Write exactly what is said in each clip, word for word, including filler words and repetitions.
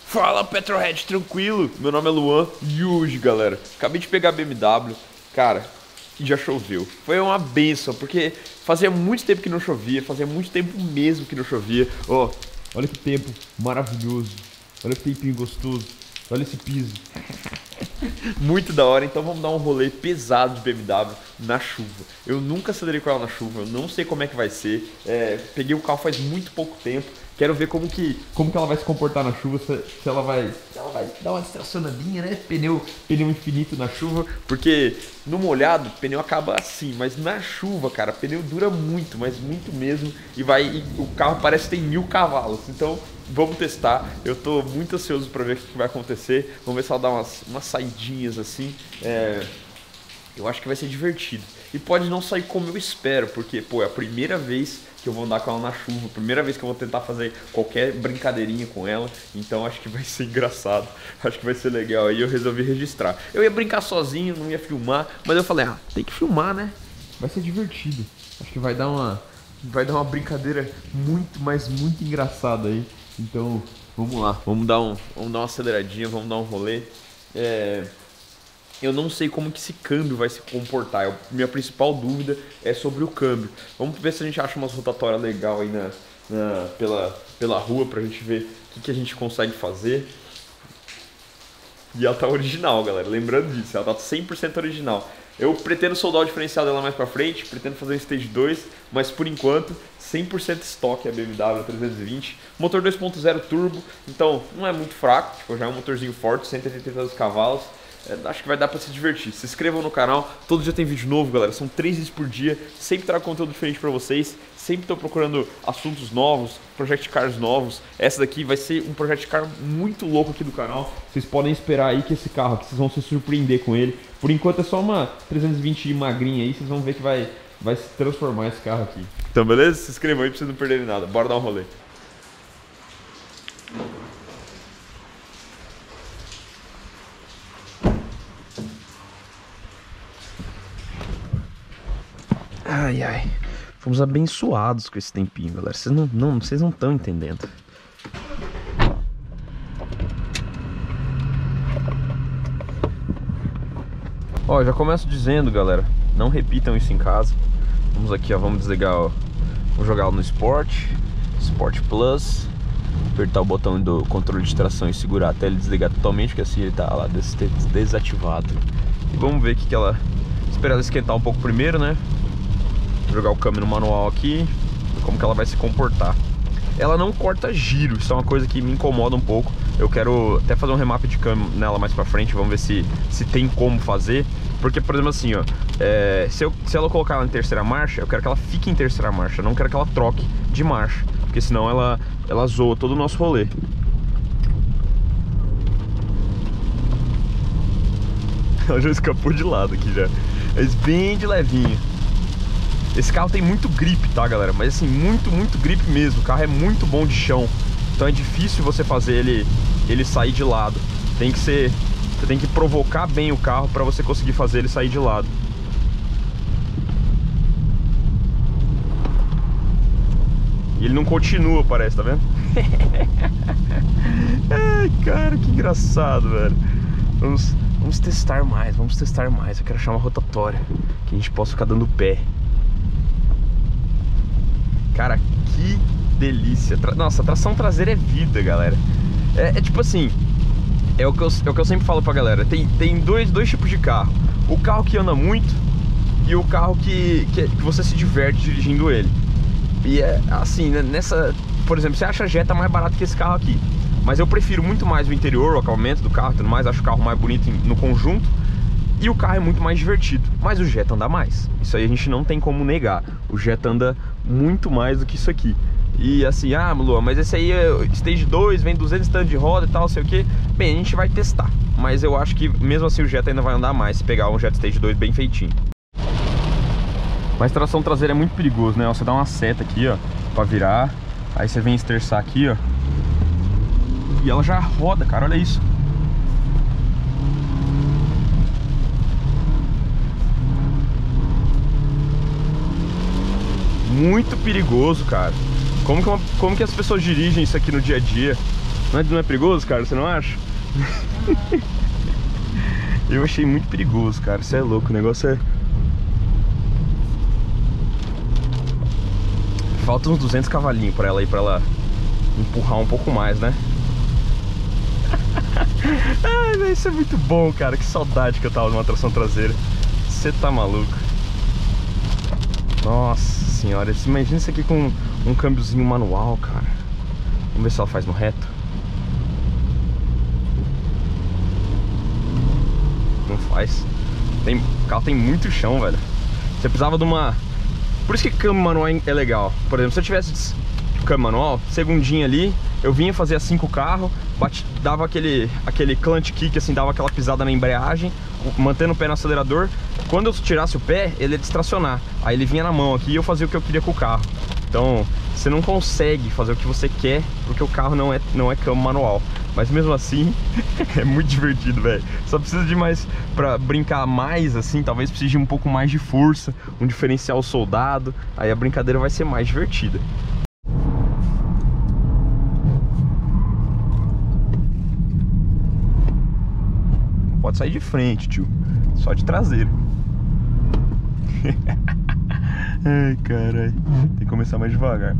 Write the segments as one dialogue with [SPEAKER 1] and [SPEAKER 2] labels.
[SPEAKER 1] Fala Petrohead, tranquilo? Meu nome é Luan e hoje, galera, acabei de pegar a B M W, cara, e já choveu. Foi uma benção, porque fazia muito tempo que não chovia, fazia muito tempo mesmo que não chovia. Ó, oh, olha que tempo maravilhoso, olha que tempinho gostoso, olha esse piso. Muito da hora, então vamos dar um rolê pesado de B M W na chuva. Eu nunca acelerei com ela na chuva, eu não sei como é que vai ser. É, peguei o carro faz muito pouco tempo. Quero ver como que, como que ela vai se comportar na chuva, se, se, ela, vai, se ela vai dar uma distracionadinha, né? Pneu, pneu infinito na chuva, porque no molhado o pneu acaba assim, mas na chuva, cara, o pneu dura muito, mas muito mesmo, e vai, e o carro parece que tem mil cavalos, então vamos testar. Eu tô muito ansioso para ver o que vai acontecer, vamos ver se ela dá umas, umas saidinhas assim, é, eu acho que vai ser divertido. E pode não sair como eu espero, porque, pô, é a primeira vez que eu vou andar com ela na chuva, primeira vez que eu vou tentar fazer qualquer brincadeirinha com ela, então acho que vai ser engraçado, acho que vai ser legal, aí eu resolvi registrar. Eu ia brincar sozinho, não ia filmar, mas eu falei, ah, tem que filmar, né? Vai ser divertido, acho que vai dar uma, vai dar uma brincadeira muito, mas muito engraçada aí, então vamos lá, vamos dar, um, vamos dar uma aceleradinha, vamos dar um rolê. É... Eu não sei como que esse câmbio vai se comportar. Eu, minha principal dúvida é sobre o câmbio. Vamos ver se a gente acha umas rotatórias legal aí na, na, pela, pela rua pra gente ver o que, que a gente consegue fazer. E ela tá original, galera. Lembrando disso, ela tá cem por cento original. Eu pretendo soldar o diferencial dela mais pra frente, pretendo fazer um Stage dois, mas por enquanto cem por cento estoque a B M W trezentos e vinte. Motor dois ponto zero turbo, então não é muito fraco, tipo, já é um motorzinho forte, cento e oitenta e dois cavalos. É, acho que vai dar pra se divertir. Se inscrevam no canal, todo dia tem vídeo novo, galera. São três vídeos por dia, sempre trago conteúdo diferente pra vocês. Sempre tô procurando assuntos novos, Project Cars novos. Essa daqui vai ser um Project Car muito louco aqui do canal. Vocês podem esperar aí que esse carro aqui, vocês vão se surpreender com ele. Por enquanto é só uma trezentos e vinte magrinha aí, vocês vão ver que vai, vai se transformar esse carro aqui. Então beleza? Se inscrevam aí pra vocês não perderem nada. Bora dar um rolê. Ai, ai, fomos abençoados com esse tempinho, galera. Vocês não estão não, vocês não estão entendendo. Ó, já começo dizendo, galera, não repitam isso em casa. Vamos aqui, ó, vamos desligar, ó, vou jogar no Sport, Sport Plus, apertar o botão do controle de tração e segurar até ele desligar totalmente, que assim ele tá lá des desativado. E vamos ver o que que ela... Esperar ela esquentar um pouco primeiro, né? Jogar o câmbio no manual aqui, como que ela vai se comportar. Ela não corta giro, isso é uma coisa que me incomoda um pouco. Eu quero até fazer um remap de câmbio nela mais pra frente, vamos ver se, se tem como fazer. Porque, por exemplo, assim, ó, é, se, eu, se ela colocar ela em terceira marcha, eu quero que ela fique em terceira marcha, eu não quero que ela troque de marcha, porque senão ela, ela zoa todo o nosso rolê. Ela já escapou de lado aqui já, mas bem de levinho. Esse carro tem muito grip, tá, galera? Mas assim, muito, muito grip mesmo. O carro é muito bom de chão. Então é difícil você fazer ele, ele sair de lado. Tem que ser... Você tem que provocar bem o carro pra você conseguir fazer ele sair de lado. E ele não continua, parece, tá vendo? Ai, cara, que engraçado, velho. Vamos, vamos testar mais, vamos testar mais. Eu quero achar uma rotatória que a gente possa ficar dando pé. Cara, que delícia. Tra... Nossa, a tração traseira é vida, galera. É, é tipo assim, é o, que eu, é o que eu sempre falo pra galera. Tem, tem dois, dois tipos de carro. O carro que anda muito e o carro que, que, que você se diverte dirigindo ele. E é assim, né, nessa... Por exemplo, você acha a Jetta mais barato que esse carro aqui. Mas eu prefiro muito mais o interior, o acabamento do carro e tudo mais. Acho o carro mais bonito no conjunto. E o carro é muito mais divertido, mas o Jetta anda mais. Isso aí a gente não tem como negar. O Jetta anda muito mais do que isso aqui. E assim, ah, Luan, mas esse aí é Stage dois, vem duzentos tantos de roda e tal, sei o que. Bem, a gente vai testar. Mas eu acho que mesmo assim o Jetta ainda vai andar mais, se pegar um Jetta Stage dois bem feitinho. Mas tração traseira é muito perigoso, né? Você dá uma seta aqui, ó, pra virar. Aí você vem esterçar aqui, ó. E ela já roda, cara, olha isso. Muito perigoso, cara. Como que, uma, como que as pessoas dirigem isso aqui no dia a dia?
[SPEAKER 2] Não é, não é perigoso, cara? Você não acha? Eu achei muito perigoso, cara. Isso é louco, o negócio é... Falta uns duzentos cavalinhos pra ela aí, pra ela empurrar um pouco mais, né? Ai, isso é muito bom, cara. Que saudade que eu tava numa tração traseira. Você tá maluco? Nossa senhora, imagina isso aqui com um câmbiozinho manual, cara. Vamos ver se ela faz no reto. Não faz. Tem, o carro tem muito chão, velho. Você precisava de uma... Por isso que câmbio manual é legal. Por exemplo, se eu tivesse câmbio manual, segundinha ali, eu vinha fazer assim com o carro, bate, dava aquele, aquele clutch kick, assim, dava aquela pisada na embreagem, mantendo o pé no acelerador. Quando eu tirasse o pé, ele ia distracionar. Aí ele vinha na mão aqui e eu fazia o que eu queria com o carro. Então, você não consegue fazer o que você quer, porque o carro não é, não é câmbio manual. Mas mesmo assim, é muito divertido, velho. Só precisa de mais, pra brincar mais, assim, talvez precise de um pouco mais de força, um diferencial soldado. Aí a brincadeira vai ser mais divertida. Pode sair de frente, tio. Só de traseiro. Ai, caralho. Tem que começar mais devagar.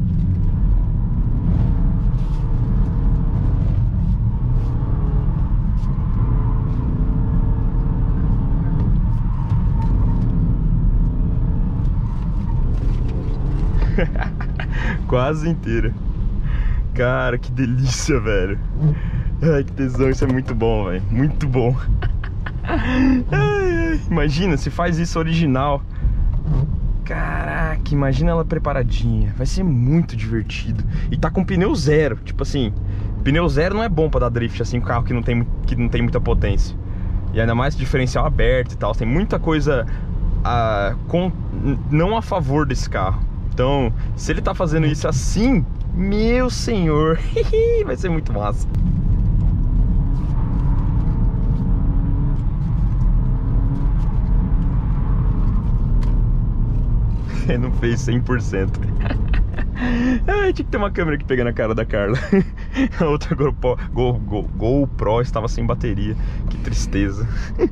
[SPEAKER 2] Quase inteira. Cara, que delícia, velho. Ai, que tesão, isso é muito bom, velho. Muito bom. Ai, ai. Imagina, se faz isso original. Caraca, imagina ela preparadinha. Vai ser muito divertido. E tá com pneu zero. Tipo assim, pneu zero não é bom pra dar drift, assim, um carro que não tem, que não tem muita potência. E ainda mais diferencial aberto e tal. Tem muita coisa a, com, não a favor desse carro. Então, se ele tá fazendo isso assim, meu senhor, vai ser muito massa. Não fez cem por cento. Ai, tinha que ter uma câmera aqui pegando a cara da Carla. A outra GoPro, Go, Go, GoPro estava sem bateria. Que tristeza.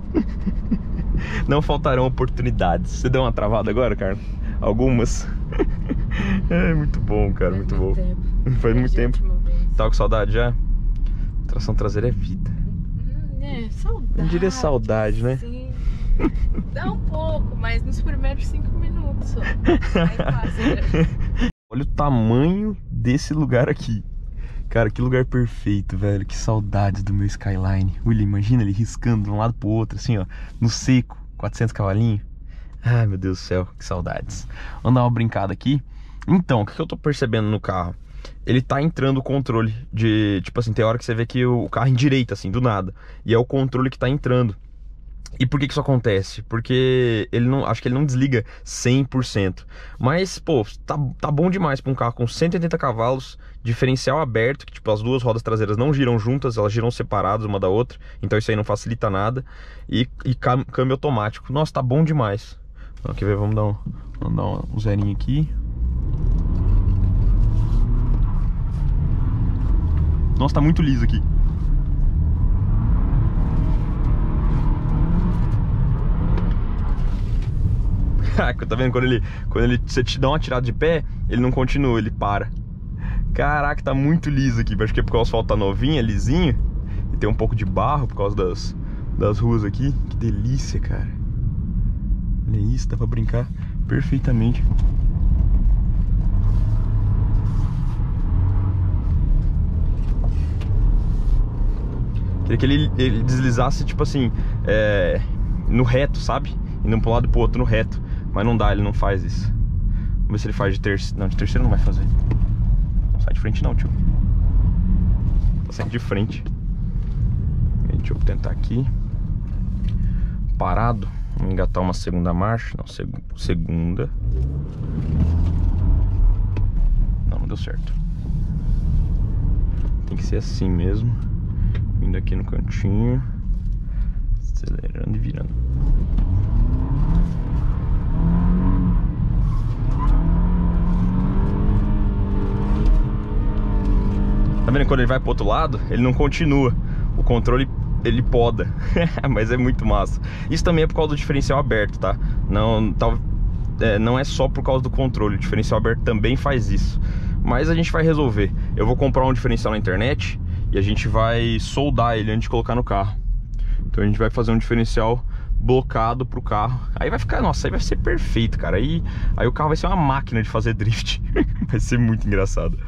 [SPEAKER 2] Não faltarão oportunidades. Você deu uma travada agora, Carla? Algumas. É muito bom, cara, muito bom. Faz muito tempo. Tava com saudade já? Tração traseira é vida.
[SPEAKER 3] É, saudade.
[SPEAKER 2] Não diria saudade, né?
[SPEAKER 3] Sim. Dá um pouco, mas nos primeiros cinco minutos só. Aí passa.
[SPEAKER 2] Olha o tamanho desse lugar aqui. Cara, que lugar perfeito, velho. Que saudades do meu Skyline. William, imagina ele riscando de um lado pro outro, assim, ó, no seco, quatrocentos cavalinhos. Ai, meu Deus do céu, que saudades. Vamos dar uma brincada aqui. Então, o que eu tô percebendo no carro? Ele tá entrando o controle de... Tipo assim, tem hora que você vê que o carro endireita, assim, do nada. E é o controle que tá entrando. E por que que isso acontece? Porque ele não, acho que ele não desliga cem por cento. Mas, pô, tá, tá bom demais pra um carro com cento e oitenta cavalos, diferencial aberto, que tipo, as duas rodas traseiras não giram juntas, elas giram separadas uma da outra. Então isso aí não facilita nada. E, e câmbio automático. Nossa, tá bom demais. Então, quer ver? Vamos dar um, vamos dar um zerinho aqui. Nossa, tá muito liso aqui. Tá vendo? Quando ele, quando ele você te dá uma tirada de pé, ele não continua, ele para. Caraca, tá muito liso aqui. Acho que é porque o asfalto tá novinho, é lisinho. E tem um pouco de barro por causa das, das ruas aqui. Que delícia, cara. Olha isso, dá pra brincar perfeitamente. Queria que ele, ele deslizasse, tipo assim, é, no reto, sabe? Indo pra um lado e pro outro no reto. Mas não dá, ele não faz isso. Vamos ver se ele faz de terceiro. Não, de terceiro não vai fazer. Não sai de frente não, tio. Tá saindo de frente. Deixa eu tentar aqui. Parado. Vamos engatar uma segunda marcha. Não, seg segunda. Não, não deu certo. Tem que ser assim mesmo. Vindo aqui no cantinho. Acelerando e virando. Tá vendo? Quando ele vai pro outro lado, ele não continua. O controle, ele poda. Mas é muito massa. Isso também é por causa do diferencial aberto, tá? Não, tá, é, não é só por causa do controle. O diferencial aberto também faz isso. Mas a gente vai resolver. Eu vou comprar um diferencial na internet e a gente vai soldar ele antes de colocar no carro. Então a gente vai fazer um diferencial blocado pro carro. Aí vai ficar, nossa, aí vai ser perfeito, cara. Aí, aí o carro vai ser uma máquina de fazer drift. Vai ser muito engraçado.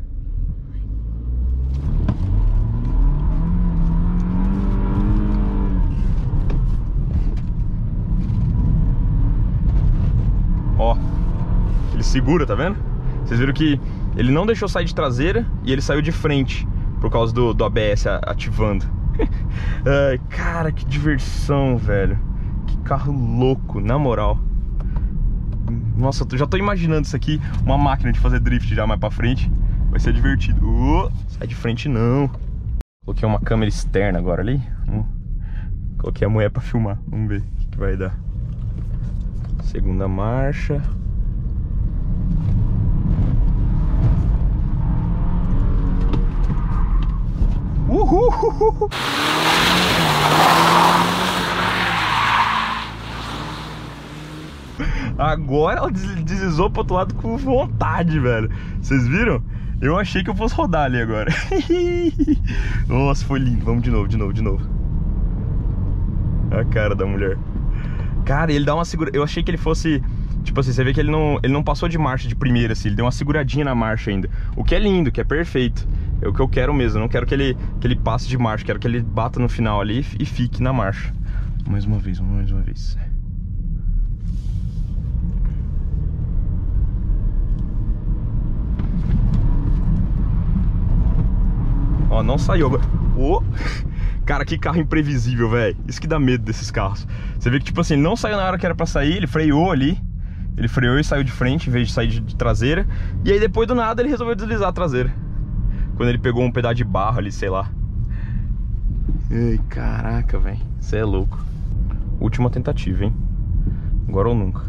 [SPEAKER 2] Ó, ele segura, tá vendo? Vocês viram que ele não deixou sair de traseira e ele saiu de frente por causa do, do A B S ativando. Ai, cara, que diversão, velho. Que carro louco, na moral. Nossa, eu já tô imaginando isso aqui, uma máquina de fazer drift já mais pra frente. Vai ser divertido. uh, Sai de frente não. Coloquei uma câmera externa agora ali. hum. Coloquei a mulher pra filmar. Vamos ver o que, que vai dar. Segunda marcha. Uhul! Agora ela deslizou pro outro lado com vontade, velho. Vocês viram? Eu achei que eu fosse rodar ali agora. Nossa, foi lindo. Vamos de novo, de novo, de novo. A cara da mulher. Cara, ele dá uma segura... Eu achei que ele fosse... Tipo assim, você vê que ele não, ele não passou de marcha de primeira, assim. Ele deu uma seguradinha na marcha ainda. O que é lindo, que é perfeito. É o que eu quero mesmo. Eu não quero que ele, que ele passe de marcha. Quero que ele bata no final ali e fique na marcha. Mais uma vez, mais uma vez. Ó, não saiu agora. Oh. Cara, que carro imprevisível, velho. Isso que dá medo desses carros. Você vê que, tipo assim, ele não saiu na hora que era pra sair. Ele freou ali. Ele freou e saiu de frente em vez de sair de, de traseira. E aí depois do nada ele resolveu deslizar a traseira. Quando ele pegou um pedaço de barro ali, sei lá. Ai, caraca, velho. Você é louco. Última tentativa, hein? Agora ou nunca.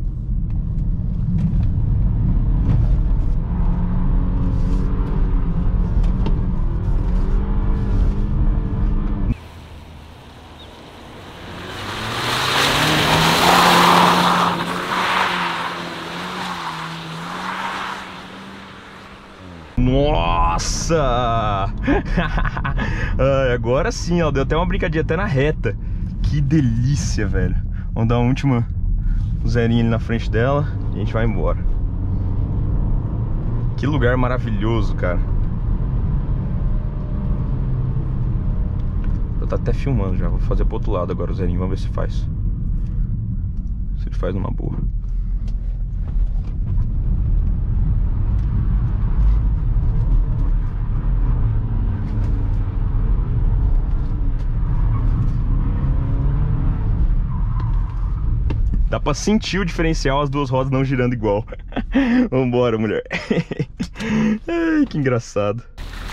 [SPEAKER 2] Nossa! Ai, agora sim, ó, deu até uma brincadinha até na reta. Que delícia, velho. Vamos dar uma última zerinha ali na frente dela e a gente vai embora. Que lugar maravilhoso, cara. Eu tô até filmando já. Vou fazer pro outro lado agora o zerinho. Vamos ver se faz. Se ele faz numa boa. Dá pra sentir o diferencial, as duas rodas não girando igual. Vambora, mulher. Ai, que engraçado.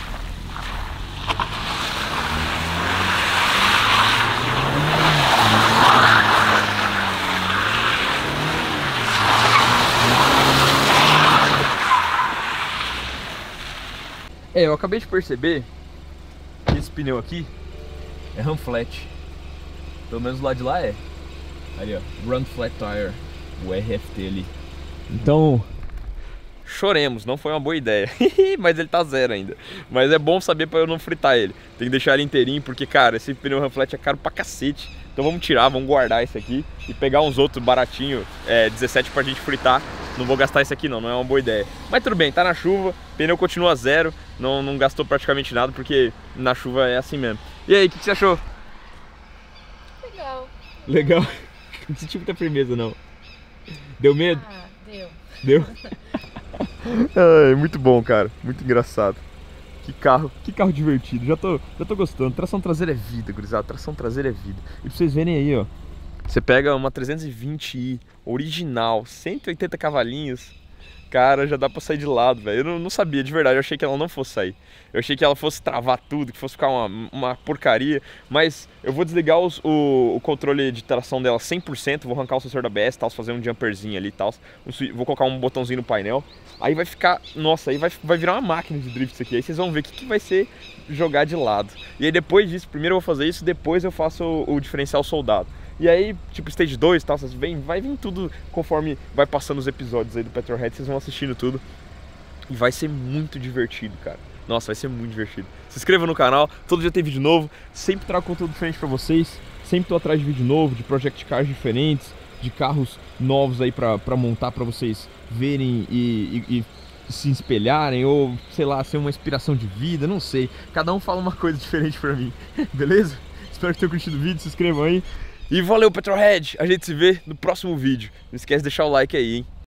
[SPEAKER 1] É, eu acabei de perceber que esse pneu aqui é run flat. Pelo menos lá de lá é. Ali, ó, Run Flat Tire, o R F T ali. Então, choremos, não foi uma boa ideia. Mas ele tá zero ainda. Mas é bom saber pra eu não fritar ele. Tem que deixar ele inteirinho, porque, cara, esse pneu Run Flat é caro pra cacete. Então vamos tirar, vamos guardar esse aqui e pegar uns outros baratinhos, é, dezessete pra gente fritar. Não vou gastar esse aqui não, não é uma boa ideia. Mas tudo bem, tá na chuva, pneu continua zero, não, não gastou praticamente nada, porque na chuva é assim mesmo. E aí, o que, que você achou?
[SPEAKER 3] Legal.
[SPEAKER 1] Legal. Não senti muita firmeza, não. Deu medo?
[SPEAKER 3] Ah, deu.
[SPEAKER 1] Deu? Ai, muito bom, cara. Muito engraçado. Que carro, que carro divertido. Já tô, já tô gostando. Tração traseira é vida, gurizada. Tração traseira é vida. E pra vocês verem aí, ó. Você pega uma trezentos e vinte i original, cento e oitenta cavalinhos. Cara, já dá pra sair de lado, velho. Eu não, não sabia, de verdade. Eu achei que ela não fosse sair. Eu achei que ela fosse travar tudo, que fosse ficar uma, uma porcaria. Mas eu vou desligar os, o, o controle de tração dela cem por cento. Vou arrancar o sensor da A B S, tal, fazer um jumperzinho ali e tal. Vou colocar um botãozinho no painel. Aí vai ficar... Nossa, aí vai, vai virar uma máquina de drift isso aqui. Aí vocês vão ver o que, que vai ser jogar de lado. E aí depois disso, primeiro eu vou fazer isso, depois eu faço o, o diferencial soldado. E aí, tipo, Stage dois e tal, vocês vem, vai vir tudo conforme vai passando os episódios aí do Petrolhead, vocês vão assistindo tudo. E vai ser muito divertido, cara. Nossa, vai ser muito divertido. Se inscreva no canal, todo dia tem vídeo novo, sempre trago conteúdo diferente pra vocês, sempre tô atrás de vídeo novo, de project cars diferentes, de carros novos aí pra, pra montar pra vocês verem e, e, e se espelharem, ou, sei lá, ser uma inspiração de vida, não sei. Cada um fala uma coisa diferente pra mim, beleza? Espero que tenham curtido o vídeo, se inscrevam aí. E valeu, Petrolhead! A gente se vê no próximo vídeo. Não esquece de deixar o like aí, hein?